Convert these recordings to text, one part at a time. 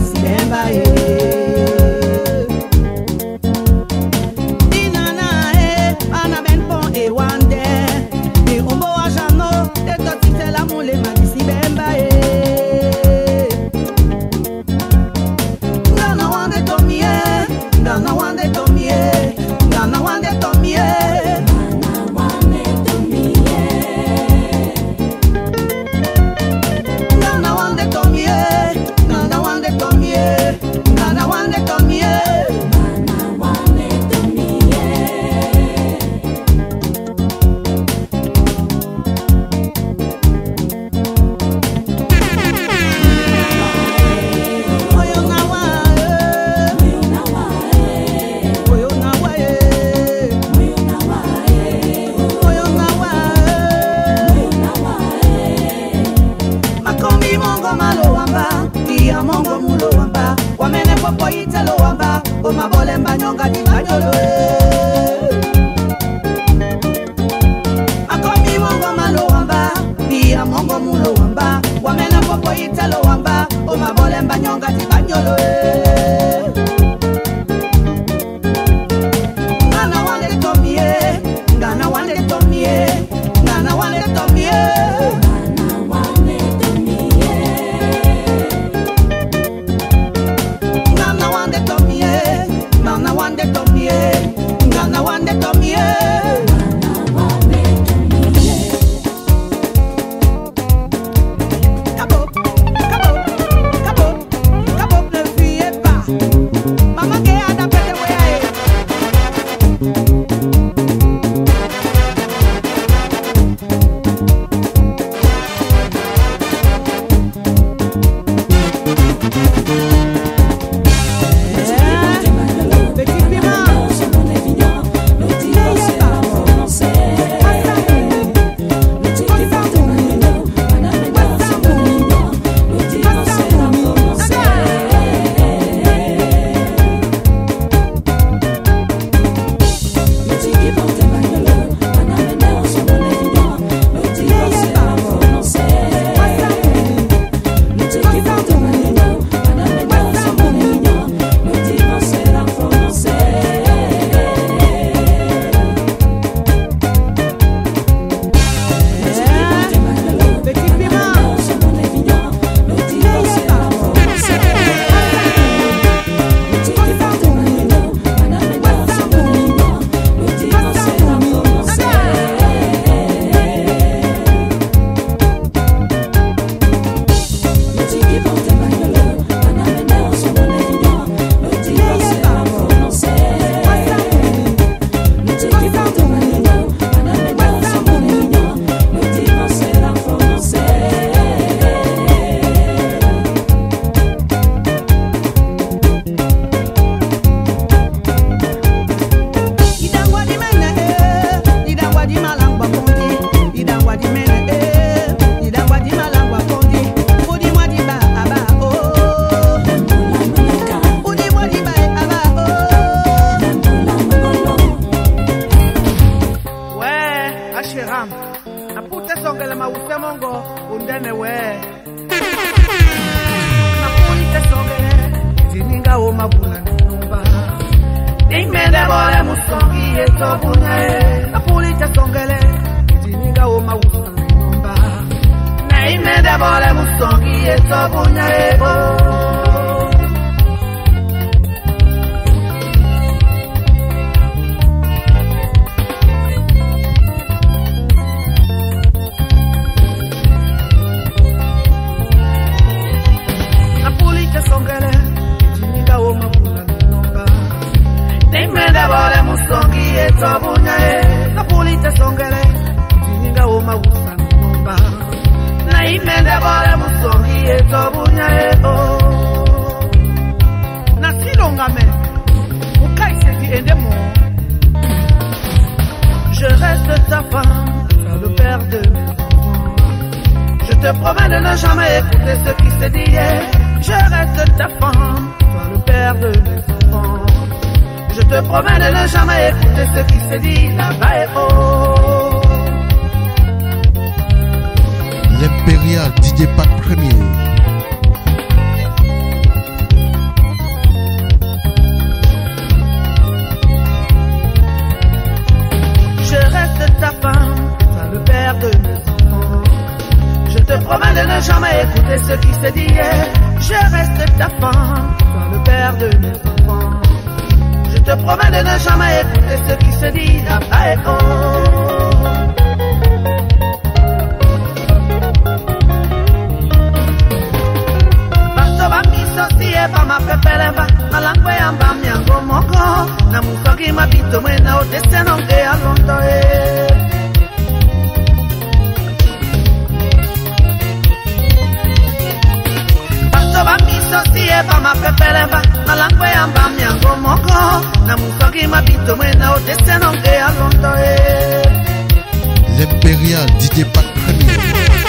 Je reste ta femme, toi le père de mes enfants. Je te promets de ne jamais écouter ce qui s'est dit hier. Je reste ta femme, toi le père de mes enfants. Je te promets de ne jamais écouter ce qui s'est dit là-bas et haut. L'Impérial DJ Pat Premier. ce qui s'est dit hier. Je reste ta femme, toi le père de mes enfants. Je te promets de ne jamais écouter ce qui se dit après. Eba mapepeleba malangwe amba miango moko na musogi mabito mwena otese nonge alondo Paso ba miso si eba mapepeleba malangwe amba miango moko na musogi mabito mwena otese nonge alondo L'Impérial DJ Pat Premier.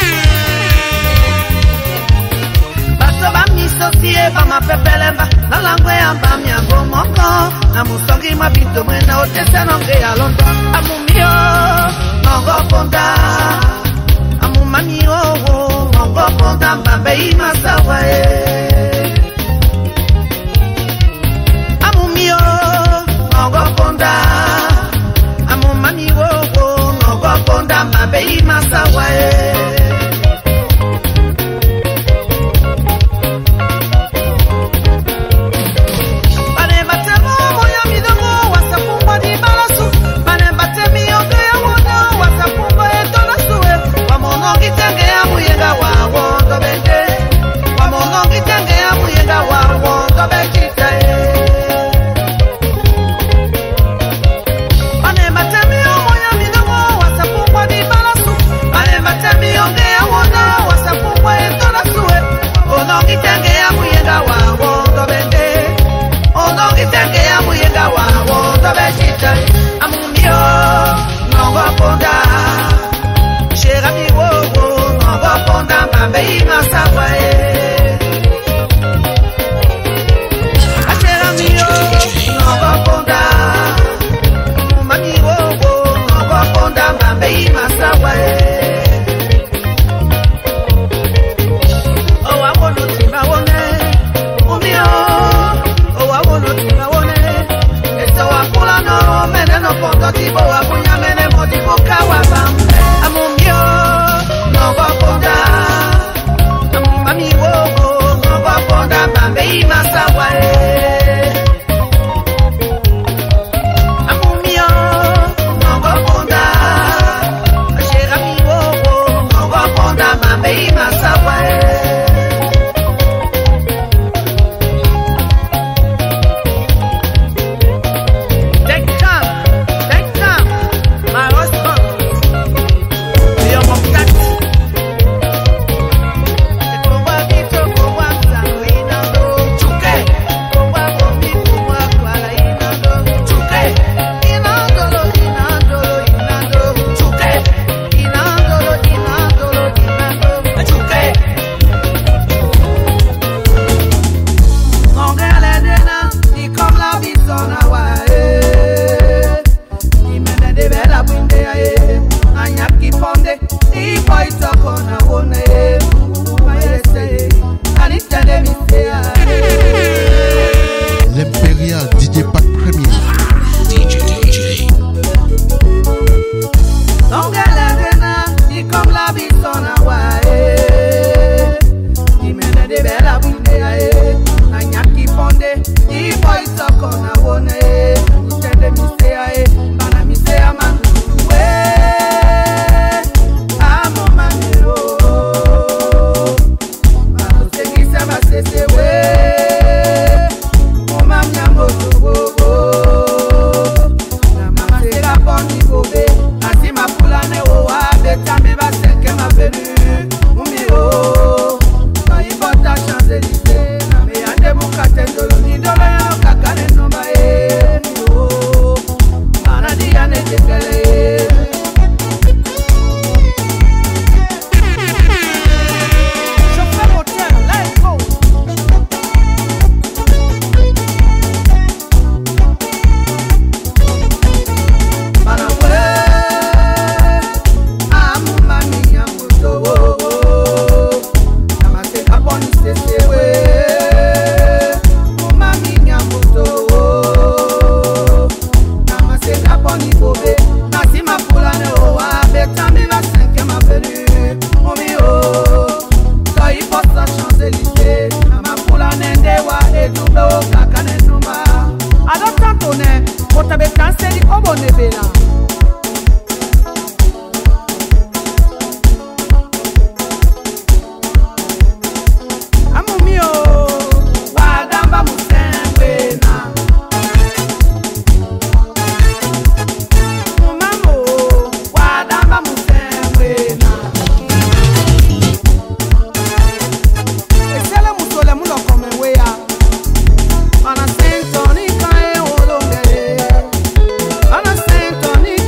Eba mapepeleba na langwe amba miango moko na musogi mabito mwena otese nonge alondo amumio mongo ponda amumamio mongo ponda mbambe imasawa amumio mongo ponda amumamio mongo ponda mbambe imasawa Wamono dube o kakane numa. Adopta tone, motabe kanseri obo nebela. Amumio, wadamba musembena. Mumamo, wadamba musembena. Esele musole mulo kome wea. Ana sentoni kae olongere. Ana sentoni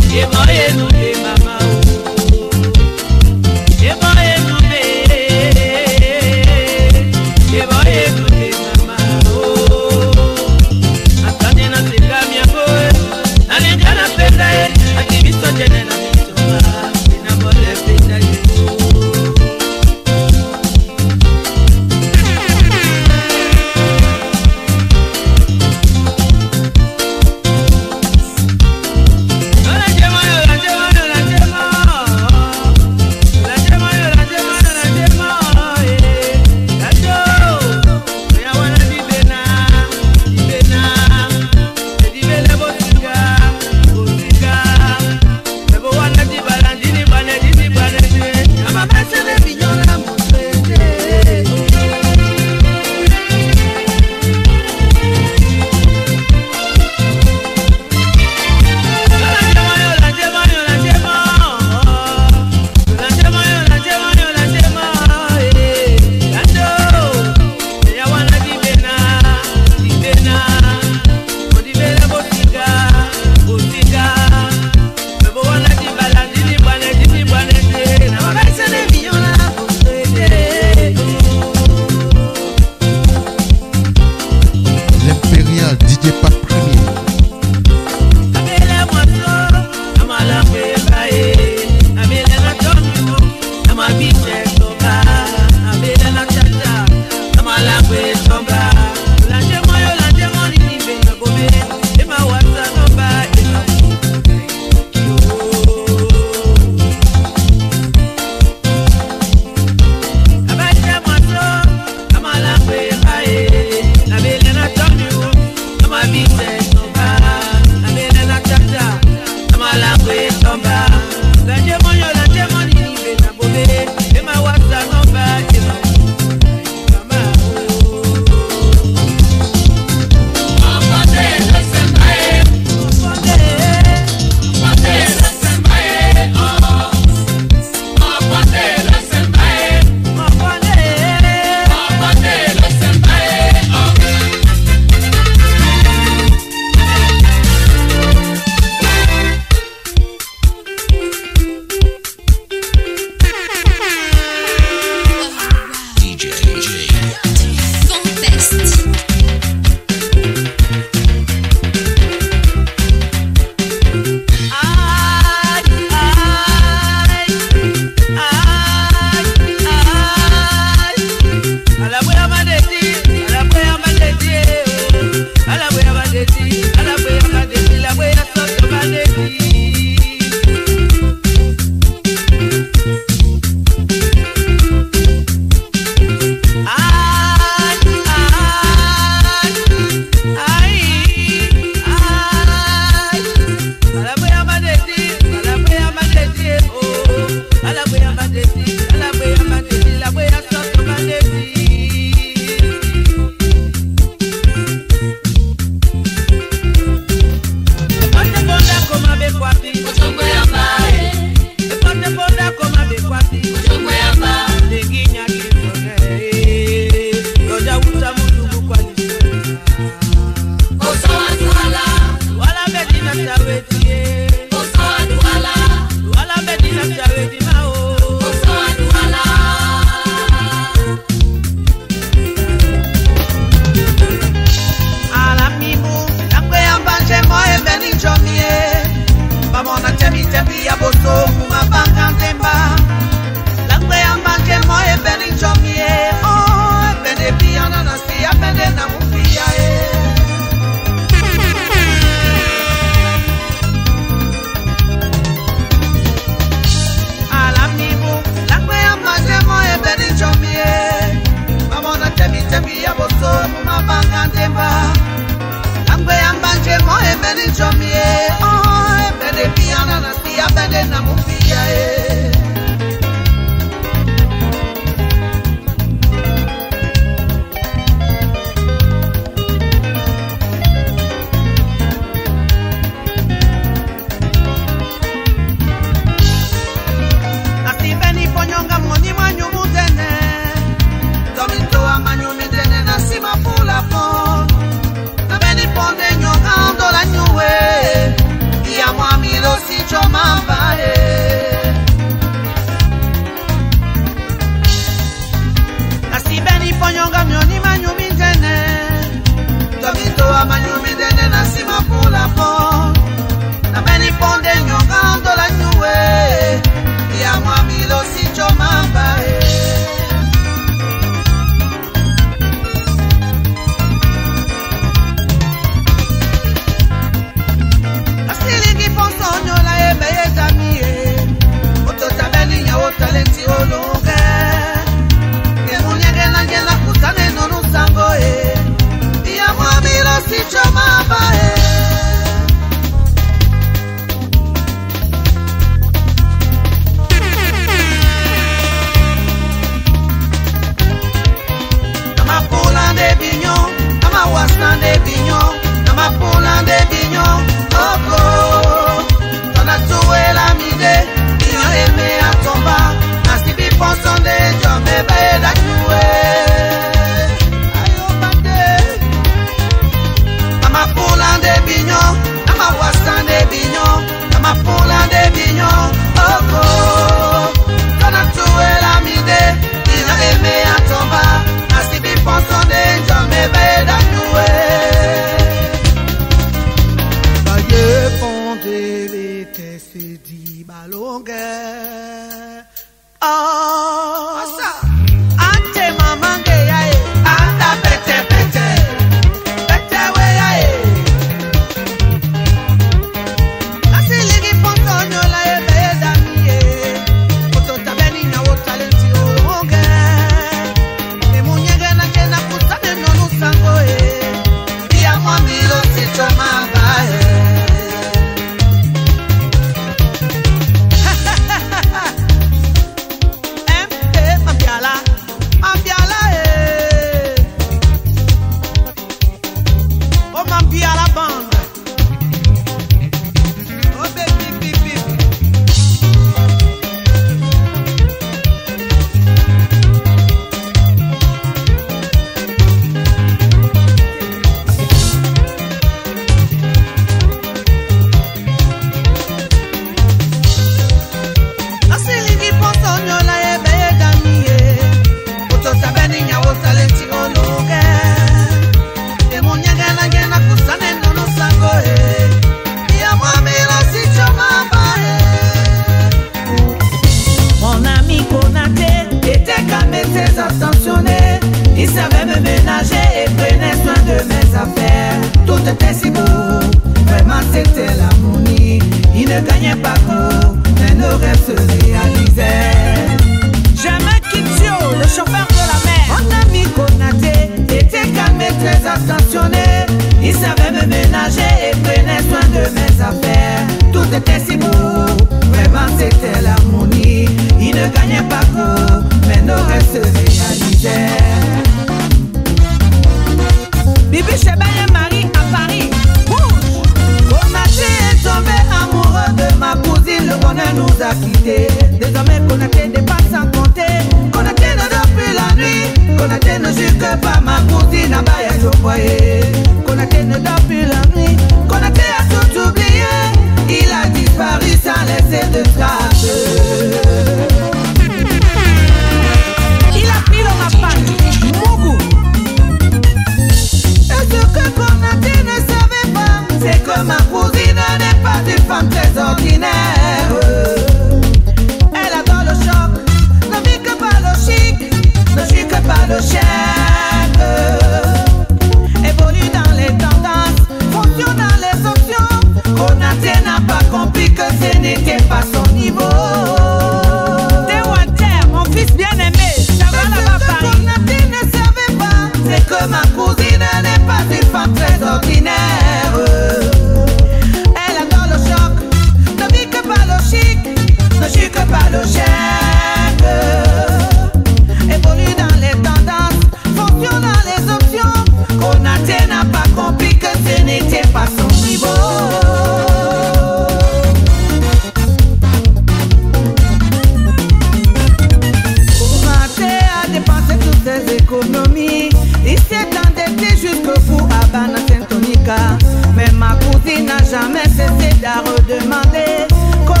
Mais ma cousine n'a jamais cessé de redemander qu'on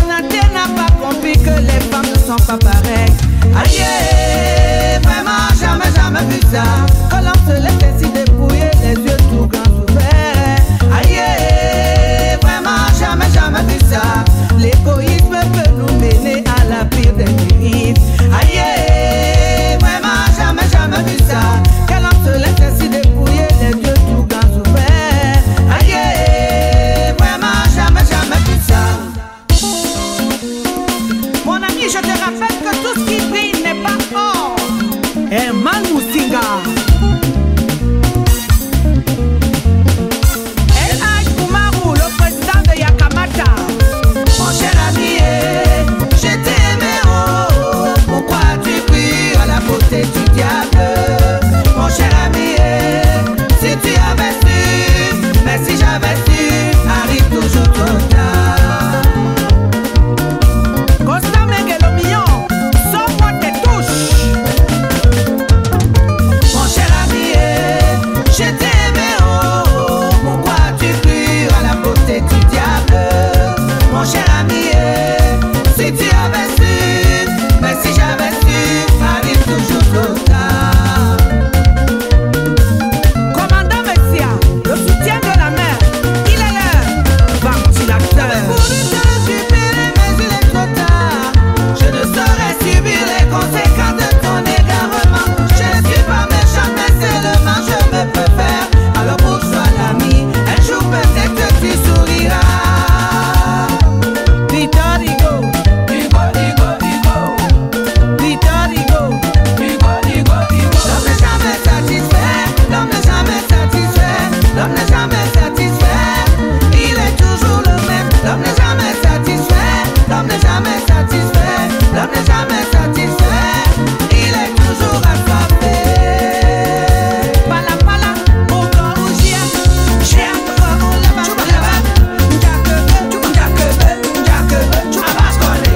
sont pas pareils. Aïe, vraiment jamais, jamais vu ça. Quand l'homme se laisse ainsi dépouiller, les yeux tout grands ouverts. Aïe, vraiment jamais, jamais vu ça. L'égoïsme peut nous mener à la pire des dérives. Aïe, vraiment jamais, jamais vu ça. Quand l'homme se laisse ainsi dépouiller, les yeux tout grands ouverts. Aïe, vraiment jamais, jamais vu ça. Mon ami, je te rappelle que tout ce qui brille n'est pas or. Herman Musinga. El Kumaru, le président de Yakamata. Mon cher ami, je t'ai aimé, oh. Pourquoi tu pries à la beauté du diable? Mon cher ami, si tu avais su, mais si j'avais su, arrive toujours trop tard. Costa Menguelo Mignon, sors-moi tes touches. Mon cher ami, je t'ai aimé, oh. Pourquoi tu pries à la beauté du diable? Mon cher ami, si tu avais su, mais si j'avais su, arrive toujours trop tard. Commandant Messia, le soutien de la mer, il est l'heure. Ventilateur. Pour te récupérer, mais il est trop tard. Je ne saurais subir les conséquences de ton égarement. Je ne suis pas méchante, mais seulement je me préfère. Alors bouge-toi l'ami, un jour peut-être que tu souriras. Victor Hugo, Hugo, Hugo, Hugo. Victor Hugo, Hugo, Hugo, Hugo. L'homme n'est jamais satisfait, l'homme n'est jamais satisfait, l'homme n'est jamais satisfait. Il est toujours le même. L'homme n'est jamais satisfait, l'homme n'est jamais satisfait, l'homme n'est jamais satisfait. Il est toujours assoiffé. Pala pala, ogo ujia, jia ogo lava lava, njakebe, abakole,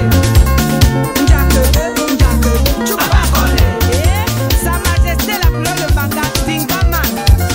njakebe, abakole. Sa Majesté la couleur de Banga, Dingaman.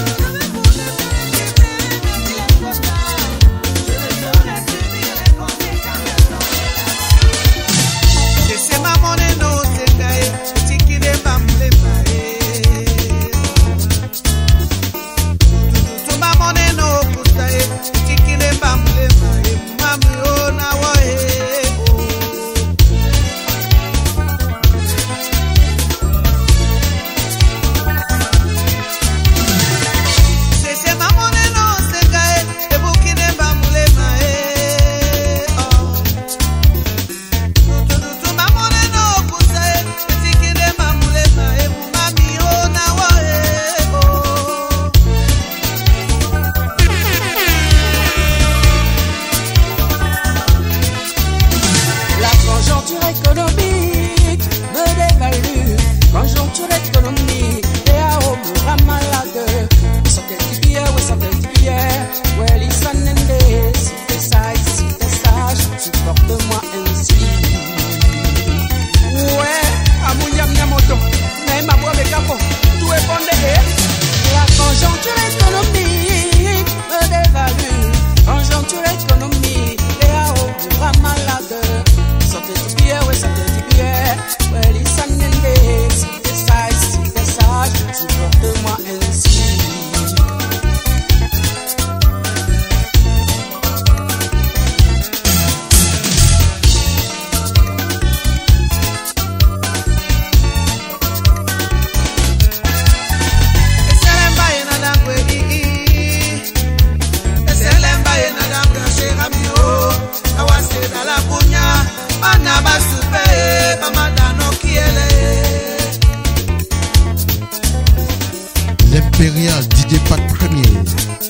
L'Impérial DJ Pack Premier.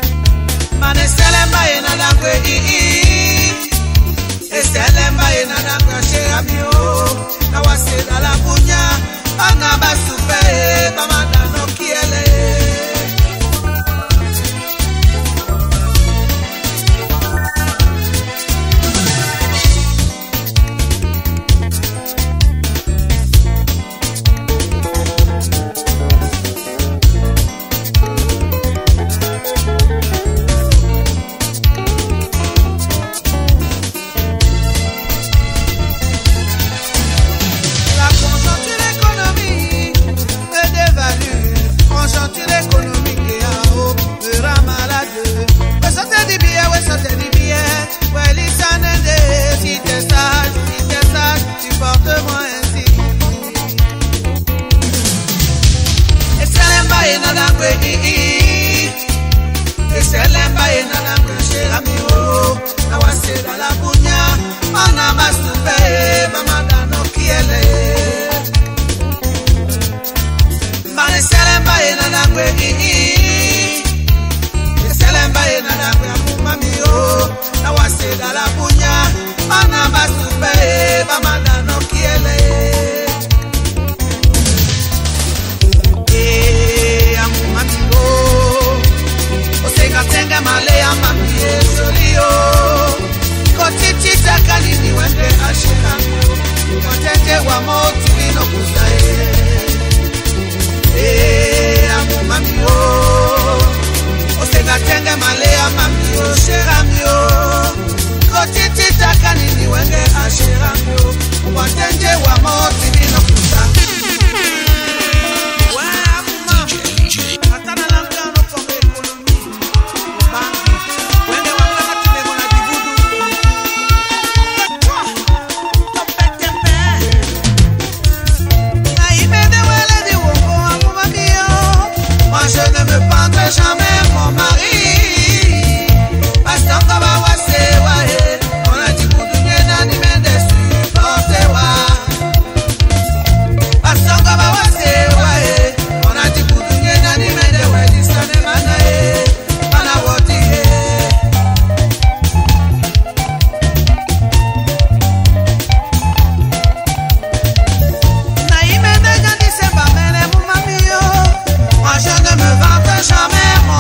Maneselemba yena dangwe eselemba yena dangwe sheramio na waseda la bunya banga basupe bamanda no kiele. kwegi eselemba ena na mshera mio na wasela la bunya ana masupe mama dano kiele mane selemba ena na kwegi eselemba ena na mama mio na wasela la bunya ana masupe mama dano kiele Tenga malea mamie solio Kotiti takani ni wende ashikamo Kotete wa motu ino kusae Amu mamio Osenga tenga malea mamio sheramio Kotiti takani ni wende ashikamo Kotete wa motu ino kusae Jamais mon mari parce qu'on va voir c'est ouais on a dit pour nous bien animer des supporter parce qu'on va voir c'est ouais on a dit pour nous bien animer des ouais disane manae mana woti na imende jadi c'est pas mene mon mami yo moi je ne me vante jamais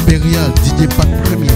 L'Impérial DJ Pack Premier.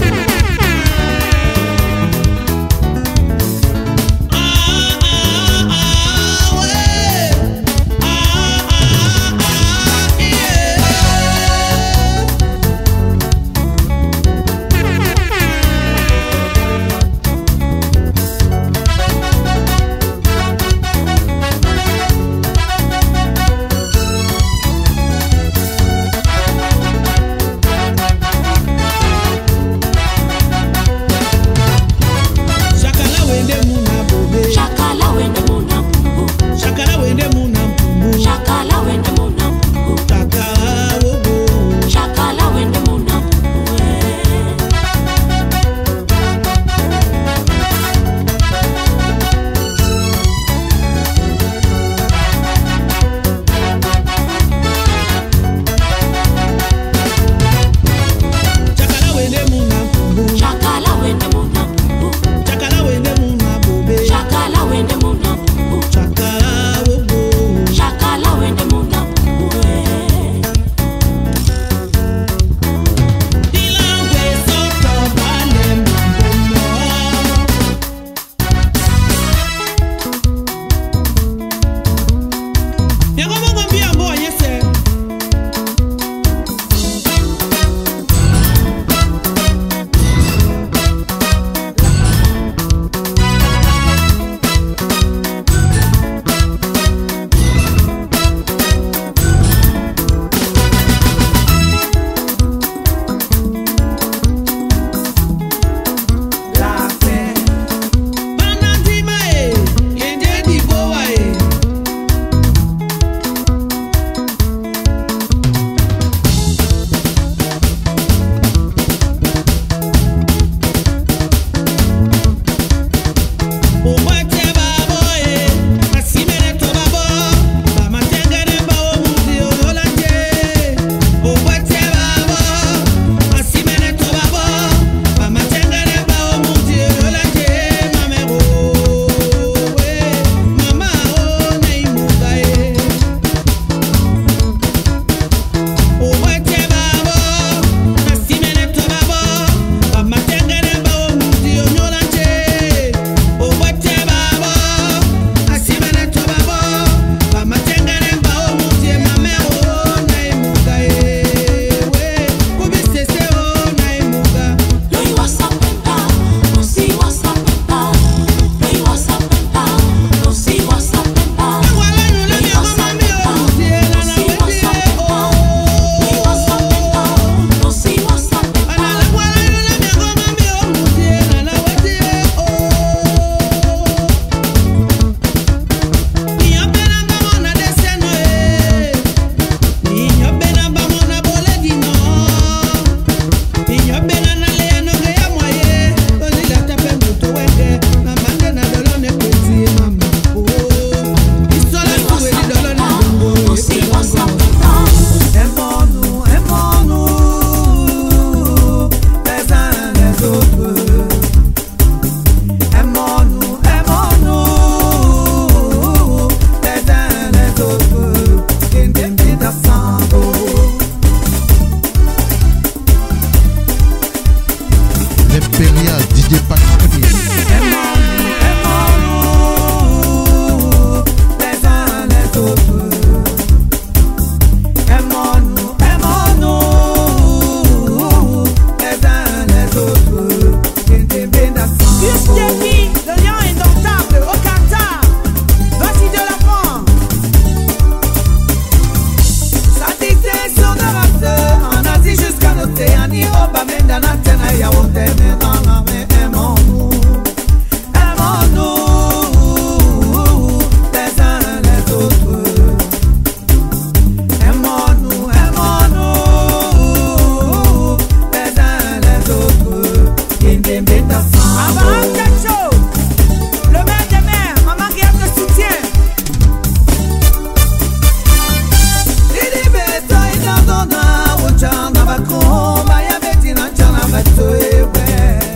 Bato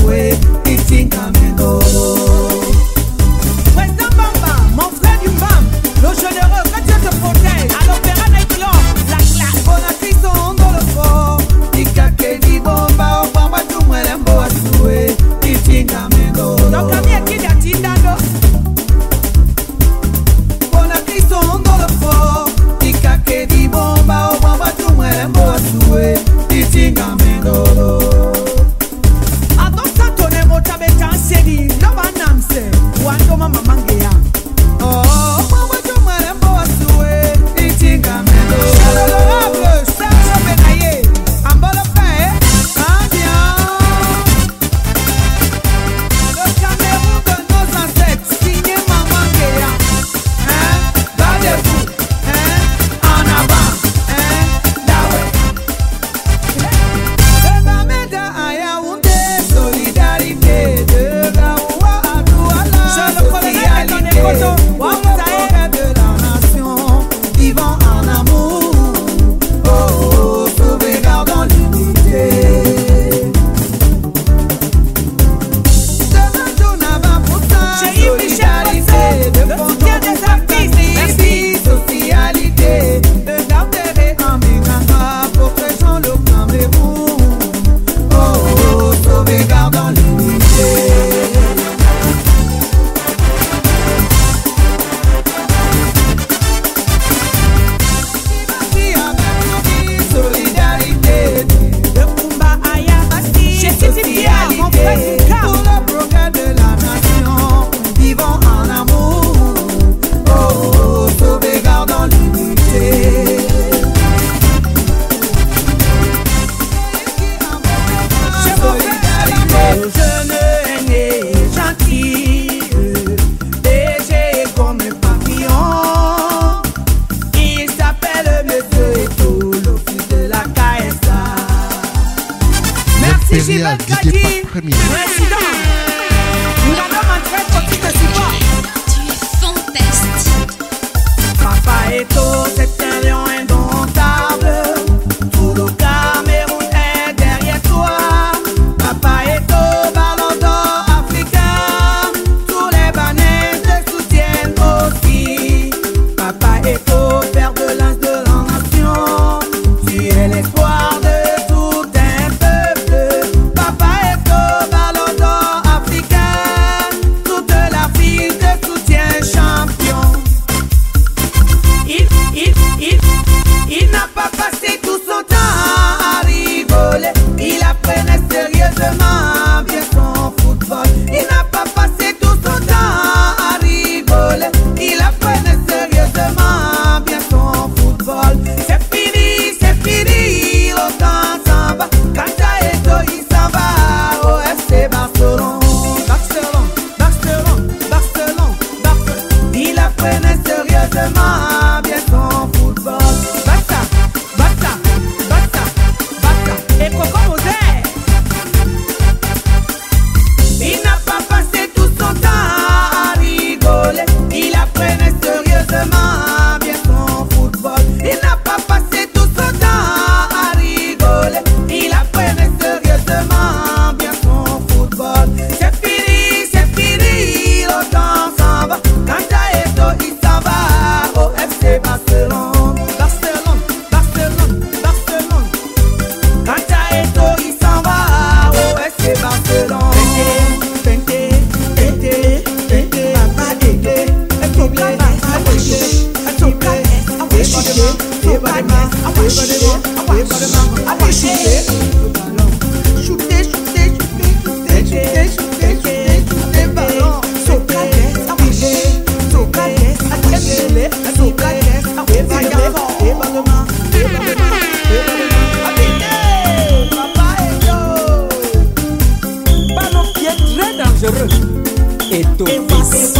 soué, itinga mendolo. Président Bamba, mon frère du BAM, le généreux, que Dieu te protège. À l'opéra Naïklon, la classe. Bonaki son dans le fort, ikake di bomba, obamba tu mwelembo wa soué, itinga mendolo. Donc, ami, qui l'a tindado? Bonaki son dans le fort, ikake di bomba, obamba tu mwelembo wa soué, itinga mendolo. Adopta tone mota beta sedi, loba namse, wando mama mangea. Oh, obamba tu mwelembo wa soué, itinga mendolo. L'honorable Serge Benaye, Ambolo Père, Indien. Le Cameroun de nos ancêtres, signé Maman Guéa. Gardez-vous, en avant, Dawe. De Bamenda à Yaoundé, solidarité. De Gaoua à Douala, Je le colonel Etoné Koto, Pour le progrès de la nation, vivons en amour. Oh, oh, sauvegardons l'unité. J'ai eu Michel Fossé, le soutien des artistes. Merci, socialité. De garder en Minganga pour que j'en le Cameroun. Oh, oh, sauvegardons l'unité. Solidarité. De Kumba Aya Basti, chez Titi Bia, mon frère du Pour Cap. le progrès de la nation, vivons en amour. Oh, oh, sauvegardons l'unité. Le jeune aîné gentil, léger comme un papillon. Il s'appelle Monsieur Eto, le fils de la KSA. Merci Impérial, Gilbert Didier Kadi, Pac Premier. président. Nous allons entrer petit de support. Tu es fantastique. Papa Eto, c'est un lion indomptable. Tout le Cameroun est derrière toi. Papa Eto, ballon d'or africain. Tous les banais te soutiennent aussi. Papa Eto, père de lance de la nation. Tu es l'espoir de tout un peuple. Papa Eto, ballon d'or africain. Toute la vie te soutient champion. Il n'a pas passé tout son temps à rigoler. Il apprenait sérieusement bien son football. Il n'a pas passé tout son temps à rigoler. Il apprenait sérieusement bien son football. C'est fini, le temps s'en va. Quand t'as Eto, il s'en va au FC Barcelone. Barcelone. Il apprenait sérieusement bien son football. Basta. Et Coco Moser. Il n'a pas passé tout son temps à rigoler. Il apprenait sérieusement bien son football. Il n'a pas passé tout son temps à rigoler. Il apprenait sérieusement bien son football. C'est fini, le temps s'en va. Quand t'as Eto, il s'en va au FC Barcelone. Quand t'as Eto, il s'en va au FC Barcelone. Ballon qui est très dangereux. Eto fils.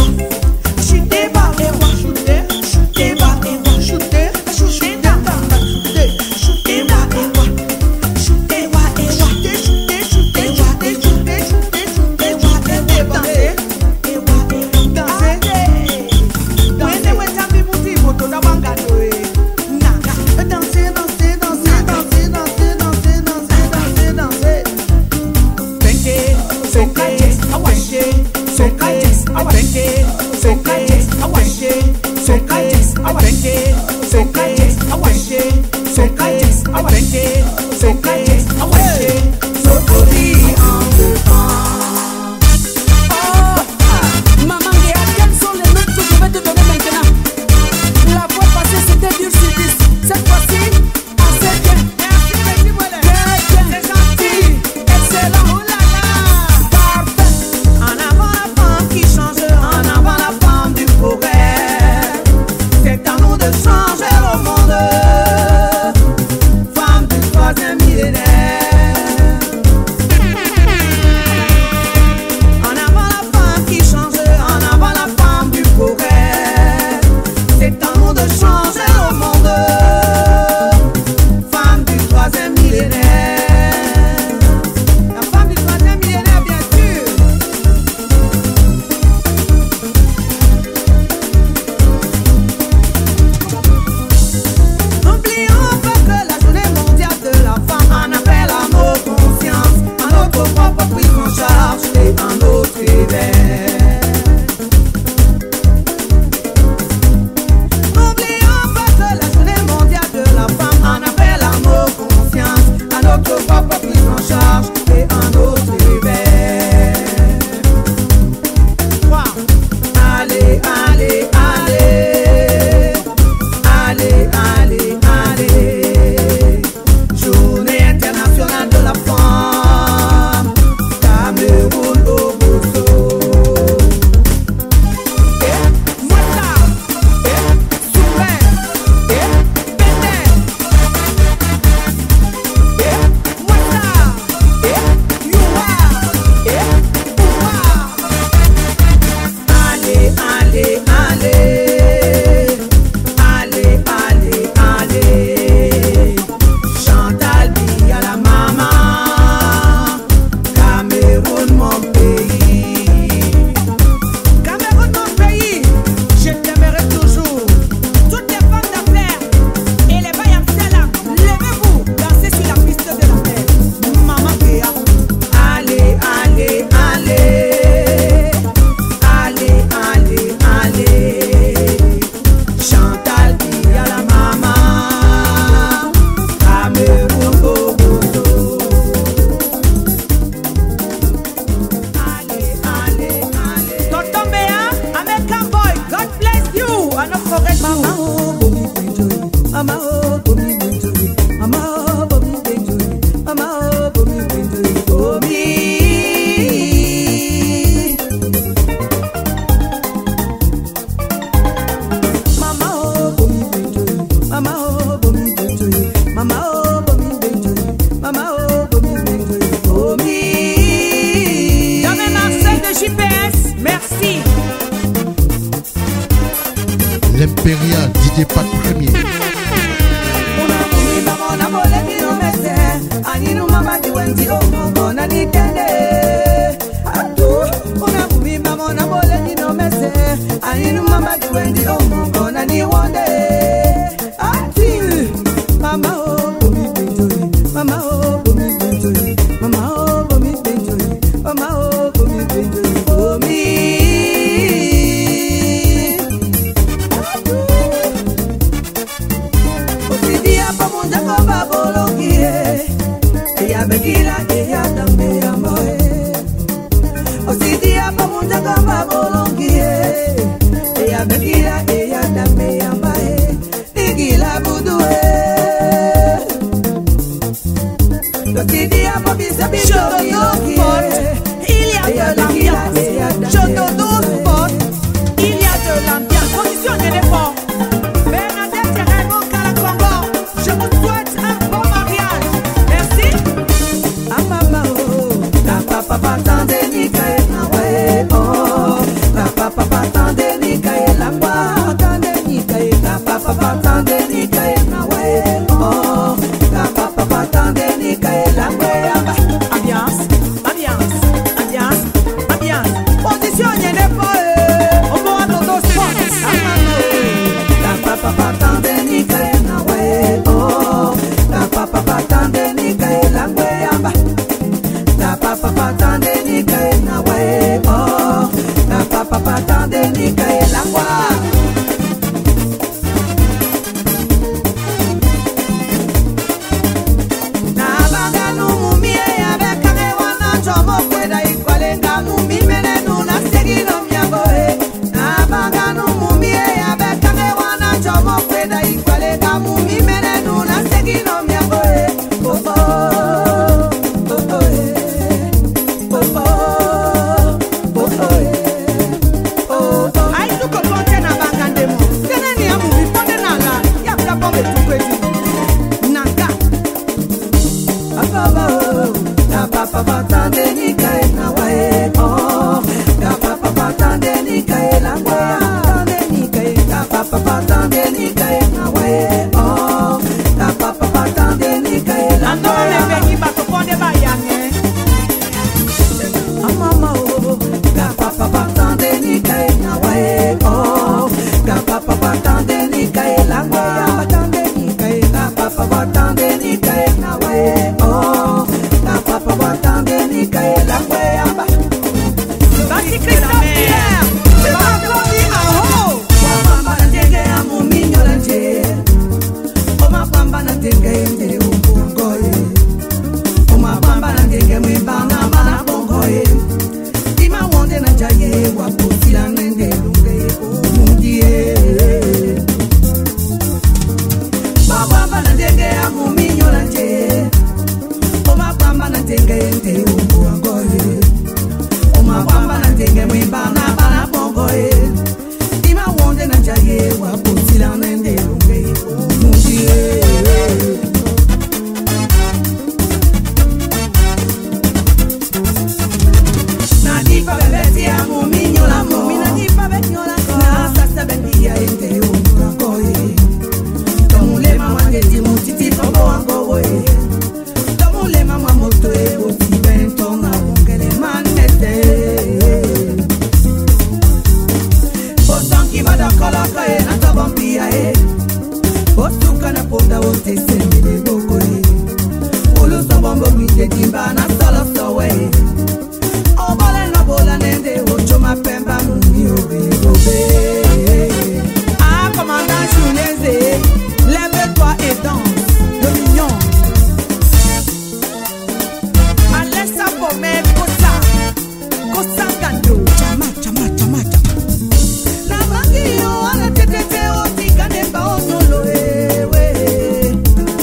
L'Impérial DJ Pat Premier. Ella me quiere, ella también amor. Nadipa bebeti ya mumi nyola mo. Nadipa bebeti nyola ko. Na sasa bebeti ya ente unura ko e. Tomule mama geti mutiti tobo ango we. Tomule mama moto e boti bento na ungele manete. Bosanki mada kola ko e na tabambi ya e. Bosuka na poda o te sende boko e. Ulu sobombo wite timba na solo so we. Obale no bola nende ocho mapemba muni obe. Ah, commandant Chounenze, lève-toi et danse, le mignon. Alessa Pomel, Kosa Gando, chama. Na bangi yo, ala tetete o tika nemba onyolo we.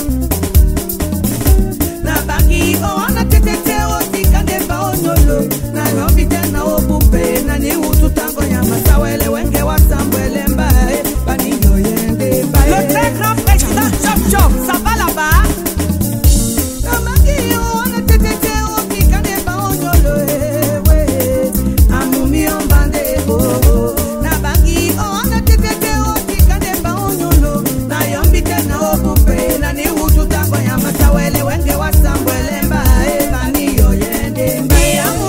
Na bangi yo, ala tetete o tika nemba onyolo. Na ngobite na obupe, na ni utu tango ya masawele wenge wasambwele mbae, bani yo yende mbae. Le très grand président Chop Chop, ça va là-bas? Na bangi yo, ala tetete o tika nemba onyolo we. Amumi on bande bo. Na bangi yo, ala tetete o tika nemba onyolo. Na yombite na obupe, na ni utu tango ya masawele wenge wasambwele mbae, bani yo yende mbae.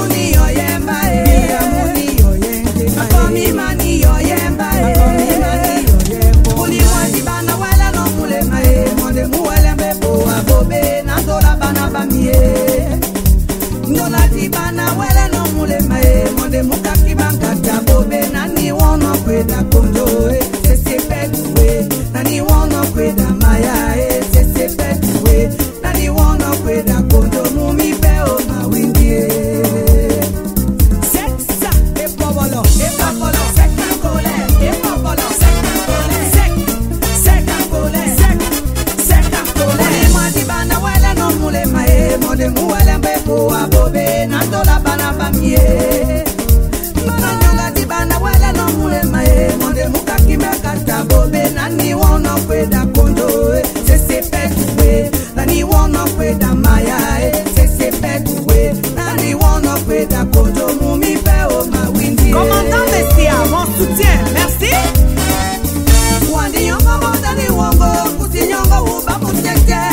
Commandant Messia, mon soutien, merci. Wandi yongo modani wongo, kuti yongo uba muteke.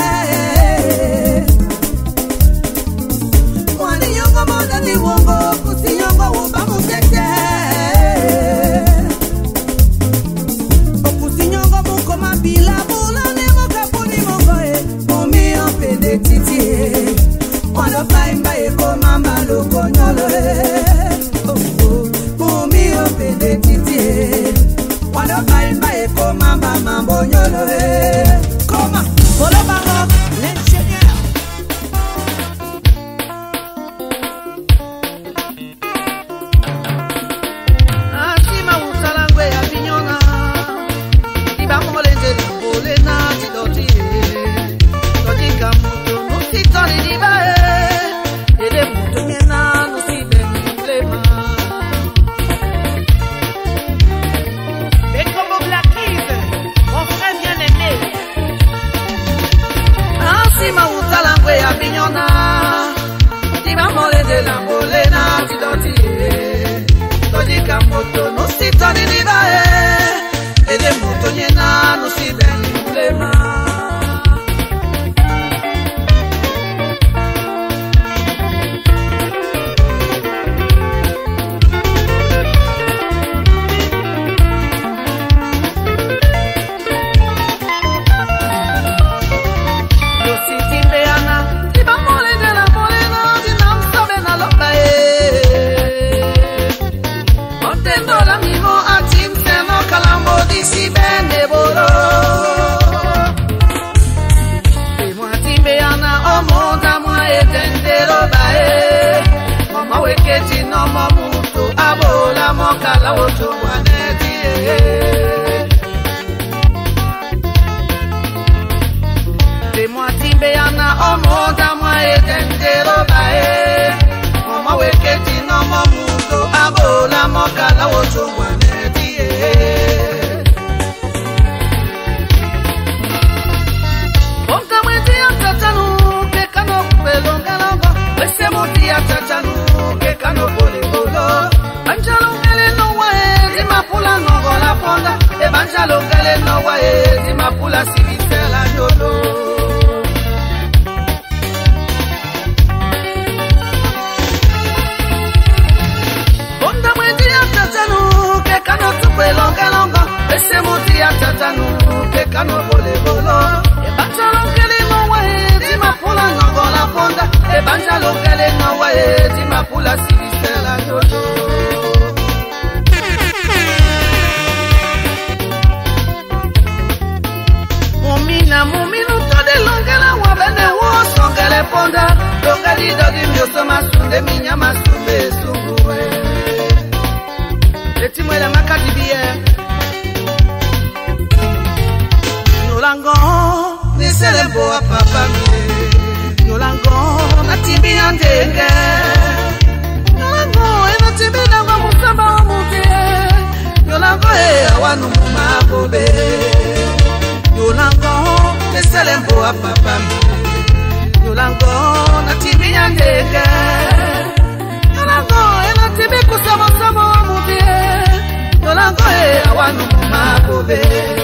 Wandi yongo modani wongo, kuti yongo uba muteke. Okuti yongo muko mabila bula ne moka puni mongo e, mumi opede titi. Wando paimba e koma mbalo konyolo e. Pede titi, wando kalba e koma mambo nyolo e. Koma, Polo Baroque, l'ingénieur. Asima usalangwe ya pinyona, iba molende lambole na tidoti. Todika mutu nusitori diba e, ede mutu nyena nusibe mlema. Ya piñona, diba mole de la molena, tidoti, todika moto, no si toni diba ede moto nyena, no si ben ulema. Si bene bolo, e moi timbeana o monta moi etendero bae, mama weketi no mamutu abola mokala oto waneti. E moi timbeana o monta moi etendero bae, mama weketi no mamutu abola mokala oto waneti. Tachanu, que cano pelo galamba, ese motia tachanu, que cano pole. mapula silisela yodo. Bonda mwedi ya tatanu kekano tupe longa longa. Ese muti ya tatanu kekano bole bolo. Ebanja longele mwa di mapula nongo la bonda. Ebanja longele mwa di mapula silisela yodo. Mumina muminu tode longela wabene wo songele ponda. Longeli dogi myoso masunde minya masunde sunguwe. Leti mwela makati biye. Yolango niselembo wa papa mie. Yolango natimbi andenge. Yolango enatimbi nangwa musamba wa muvie. Yolango awanu mumabobe. Yolango niselembo wa papa mie. Yolango natimbi andenge. Yolango enatimbi kusama wa muvie. Yolango awanu mumabobe.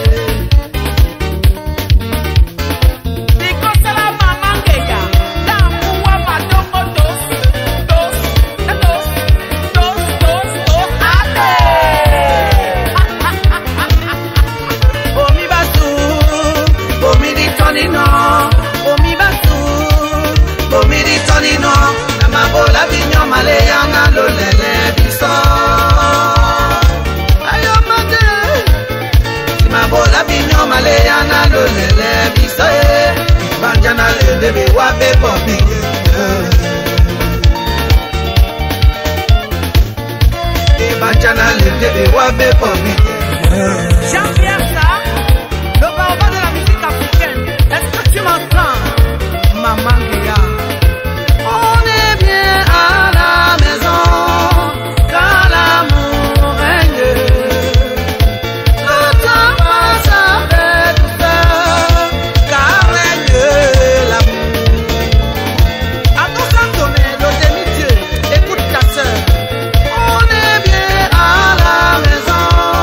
Jean-Pierre Sarr, le baobab de la musique africaine. Est-ce que tu m'entends, maman Guéa? On est bien à la maison quand l'amour règne. Le temps passe avec douceur car règne l'amour. À tout ça donner le demi-dieu, écoute ta soeur. On est bien à la maison.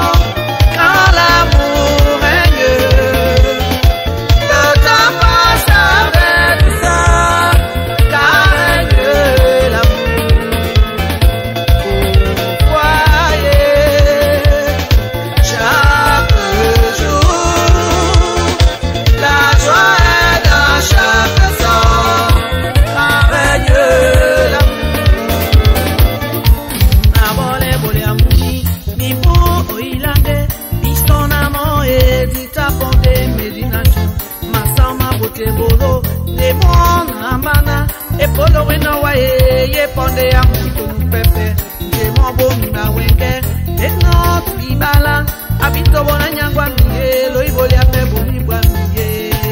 Polo wena wa ye ponde ya muto pepe je mombo mina wenge eno ibala abito bona nyangwa miye lo iboli ape boni bwa miye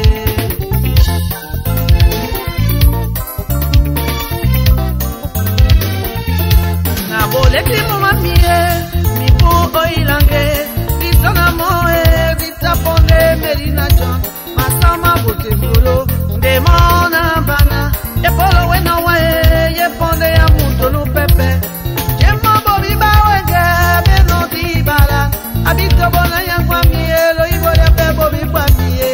na bole kimo mamiye mi po oilange bitona moe bitaponde merina john masama bote molo ndemona bana Epolo wena wa ye ponde ya mundo no pepe. Jemo bobi ba wenge beno di bala. Abito bona ya kwa mielo ibo ya pe bobi kwa mie.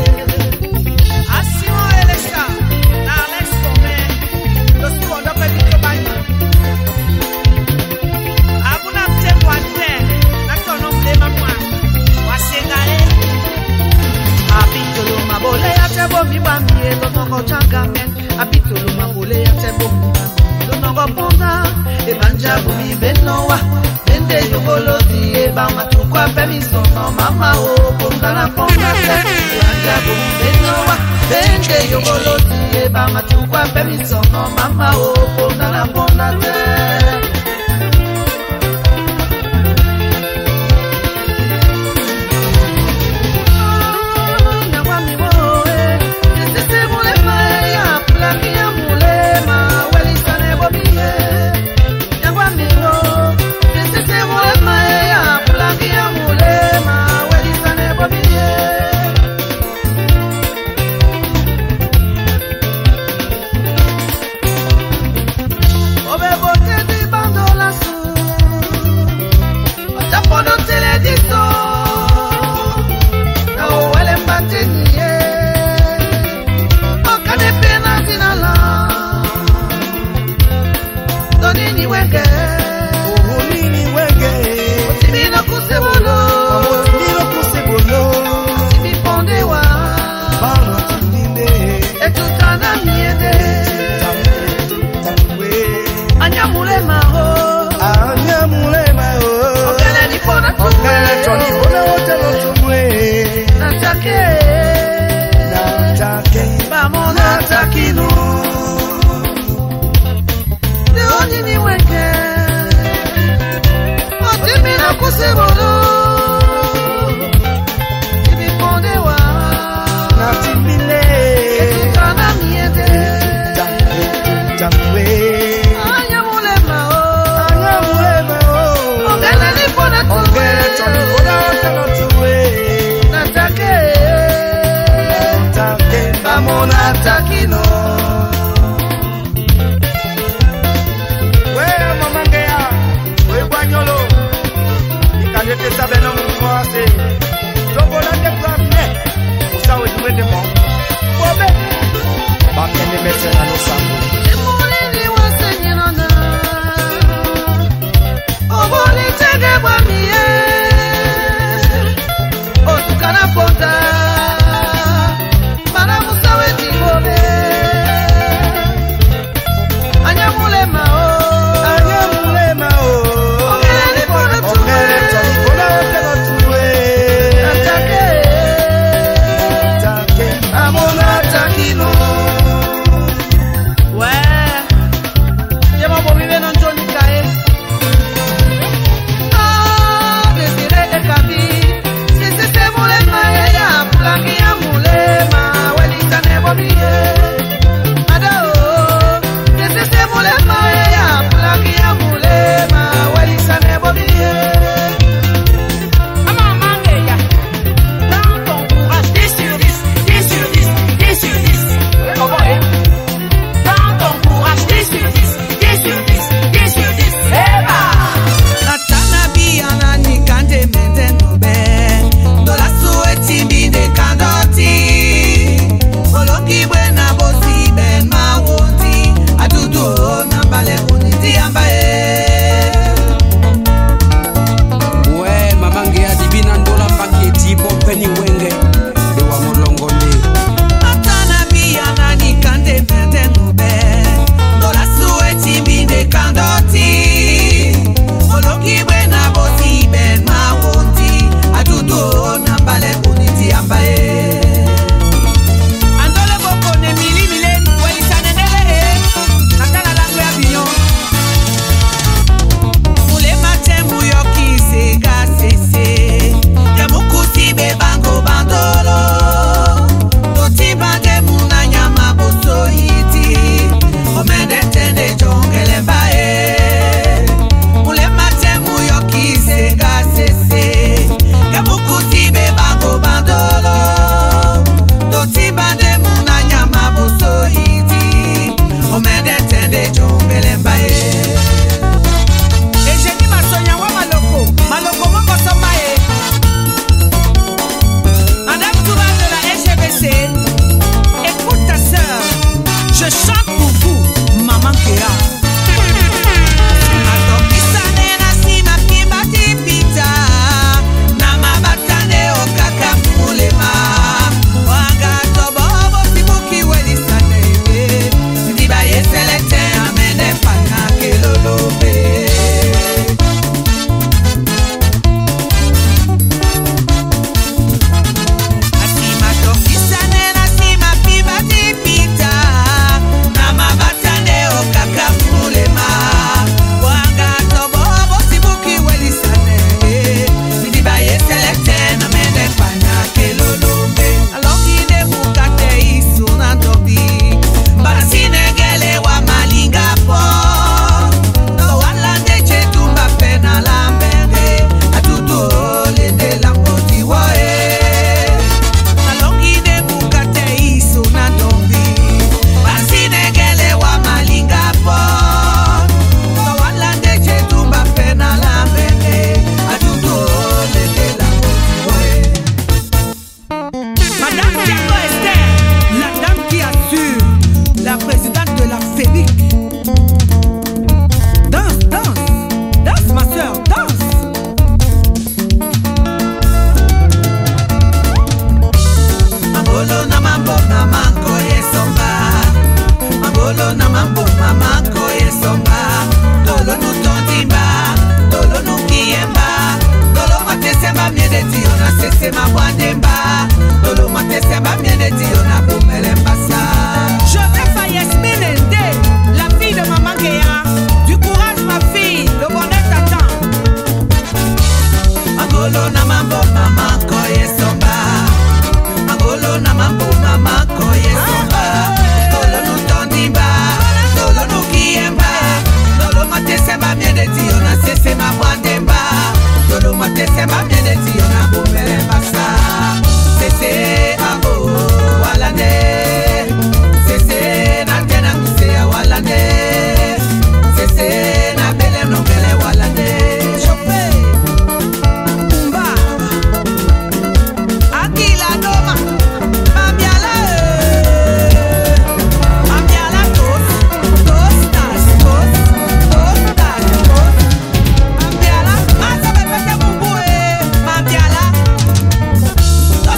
Asimo elesa na Alex Tome. Lo si wondo pe bito banyo. Abuna mtembo ate na tono mlema mwa. Wasengale. Abito lo mabole ya te bobi kwa mielo nongo changa men. Abito lo mabole ya te bobi lo nongo ponda e banja bobi benowa bende yobolo di e ba matukwa permiso no mama o ponda na ponda te e banja bobi benowa bende yobolo di e ba matukwa permiso no mama o ponda na ponda te Obe bote di ba tondimba, dolo nukiemba, dolo mate semba miede tiona sese ma wandemba, dolo mate semba miede tiona bumelembasa. Joseph Yasmine Ndé, la fille de maman Géa, du courage ma fille, le bonheur t'attend. Angolo na mambo mama koye somba, Angolo na mambo mama koye somba, dolo nu tondimba, dolo nukiemba, dolo mate semba miede tiona sese ma wandemba, dolo mate semba miede tiona bumelembasa. Sese abo walane, sese na tena kusea walane, sese na bele no bele walane. Chope Mba Akila Doma Mambiala Mambiala tos tas tos Mambiala Masa bepete mumbu Mambiala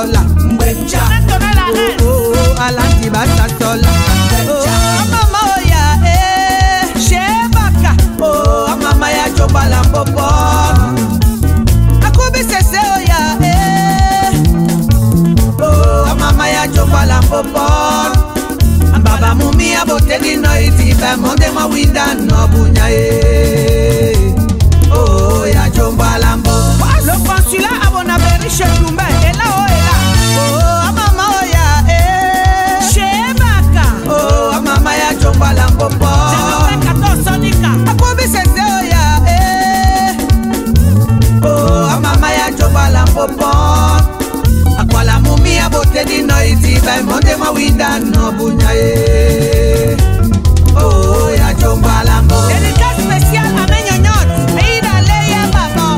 sola Mwencha Alandi basa sola Mama oya Shebaka Mama ya chobala popo Akubi sese oya Mama ya chobala popo Baba mumi abote di no iti Be monde ma winda no bunya Oh ya chobala popo Le consulat à Bonabéry chez Doumbé est là, oh, est là. Oh, maman, oh, ya, chez Baka. Oh, maman, ya, Jomba, la popo. J'ai 14 Sonica. A quoi c'est ça, oh, ya, oh, maman, ya, Jomba, la popo. A quoi la moumi a beauté di no iti, ben, monde ma winda no bunya, oh, ya, Jomba, la popo. Dédicace spéciale à mes gnognottes. Et il a l'air, papa.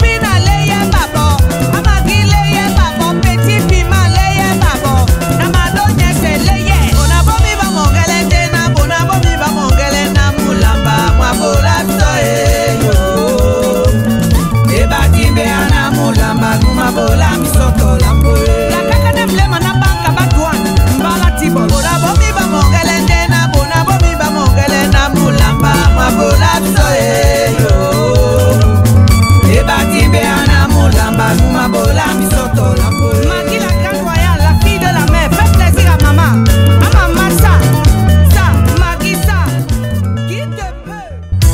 Magui la grande royale, la fille de la mer, fais plaisir à maman. À maman, ça, Magui, ça, qui te peut.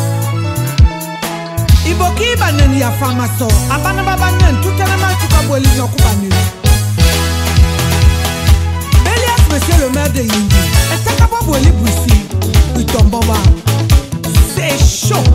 Iboki baneni ya fama so, abana babanen, tout est mal tout à boire no kubanu. Bélias, monsieur le maire de Yindi, est-ce qu'à boire les boussy, il tombe en bas. C'est chaud.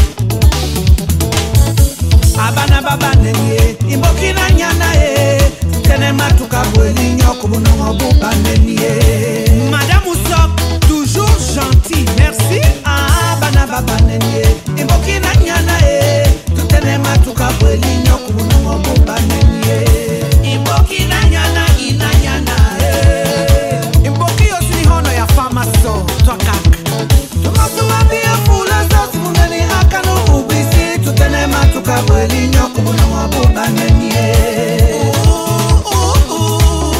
Abana baba nenye, imboki na nyana tene matuka bweli nyoko bono mabuba nenye. Madame Oussop, toujours gentil, merci. Abana baba nenye, imboki na nyana tene matuka bweli nyoko bono mabuba nenye. Imboki na nyana ina nyana imboki yosi hono ya fama so, toi kak. Tuma bia fula sos munani akano ubisi tutene matuka bweli nyoko bono mabuba nenye.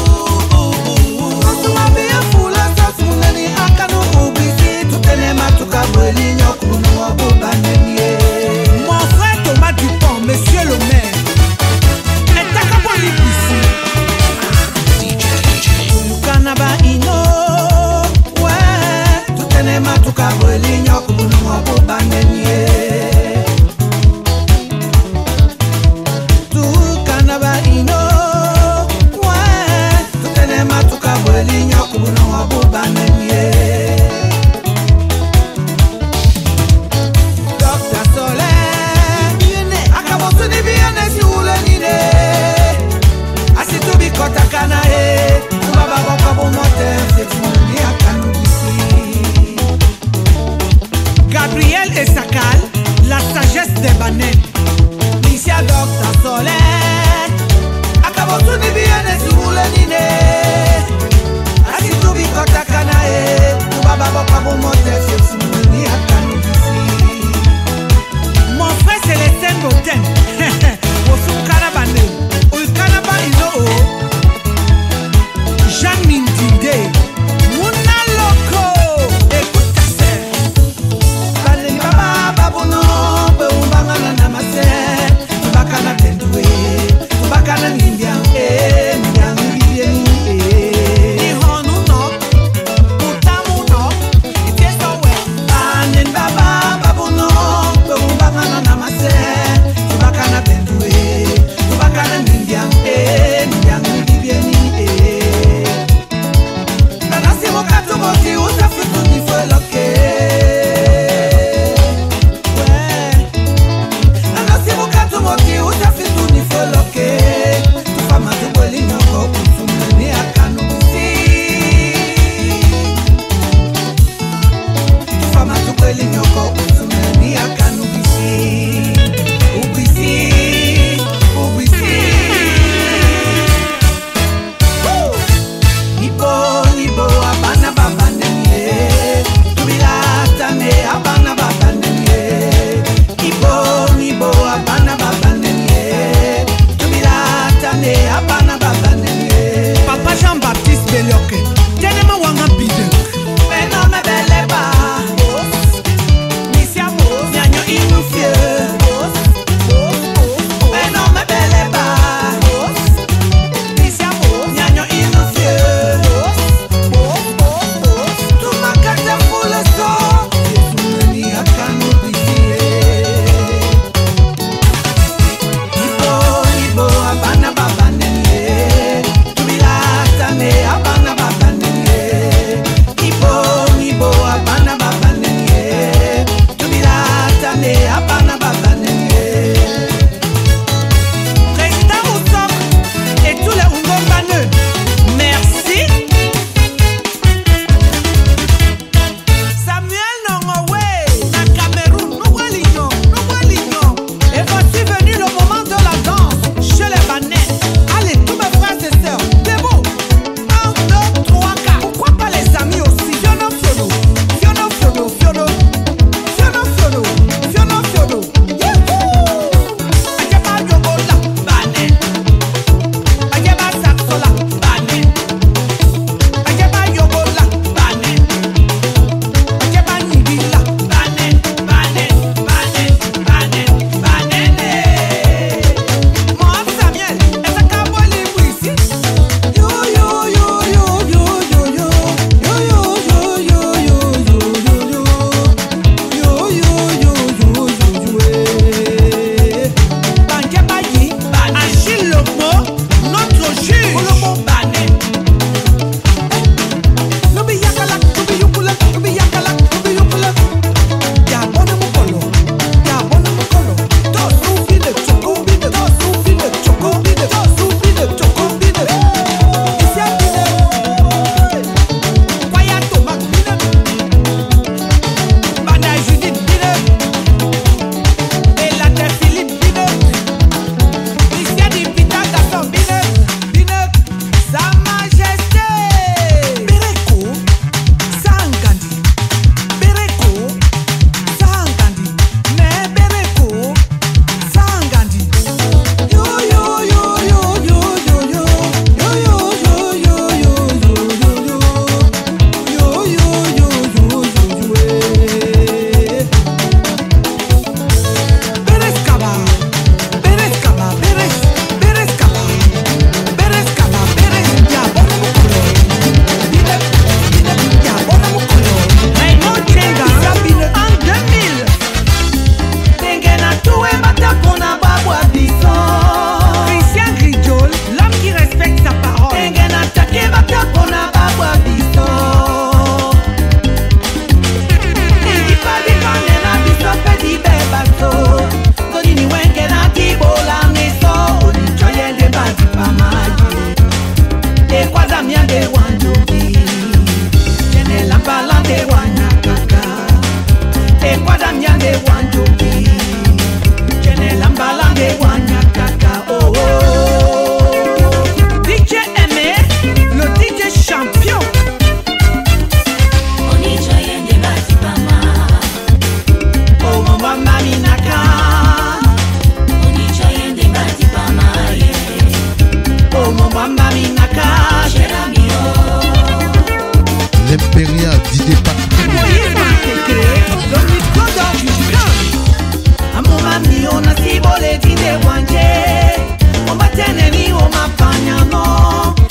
Naka, Jérémio. L'Impérial DJ Pat Premier. Moïse Matéké, Dominique Kodor, Jujukan. Amour ami, on a si volé, dîner, wanje. On va tenir, on m'a pagnan, non.